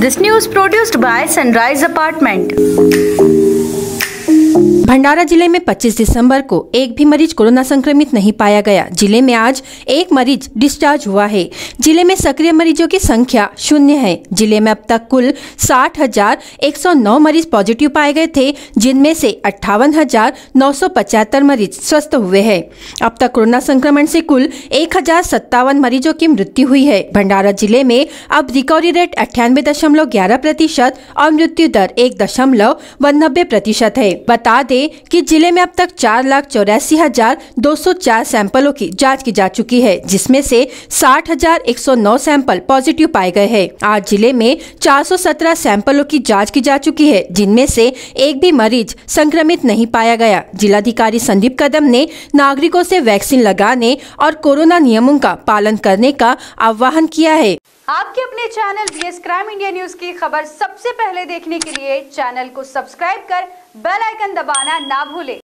This news produced by Sunrise Apartment. भंडारा जिले में 25 दिसंबर को एक भी मरीज कोरोना संक्रमित नहीं पाया गया। जिले में आज एक मरीज डिस्चार्ज हुआ है। जिले में सक्रिय मरीजों की संख्या 0 है। जिले में अब तक कुल 60,109 मरीज पॉजिटिव पाए गए थे, जिनमें से 58,975 मरीज स्वस्थ हुए हैं। अब तक कोरोना संक्रमण से कुल 1,057 मरीजों की मृत्यु हुई है। भंडारा जिले में अब रिकवरी रेट 98.11% और मृत्यु दर 1.92% है। बता दें कि जिले में अब तक 4,84,204 सैंपलों की जांच की जा चुकी है, जिसमें से 60,109 सैंपल पॉजिटिव पाए गए हैं। आज जिले में 417 सैंपलों की जांच की जा चुकी है, जिनमें से एक भी मरीज संक्रमित नहीं पाया गया। जिलाधिकारी संदीप कदम ने नागरिकों से वैक्सीन लगाने और कोरोना नियमों का पालन करने का आह्वान किया है। आपके अपने channel BS crime India news की खबर सबसे पहले देखने के लिए चैनल को सब्सक्राइब कर बेल आइकन दबाना ना भूलें।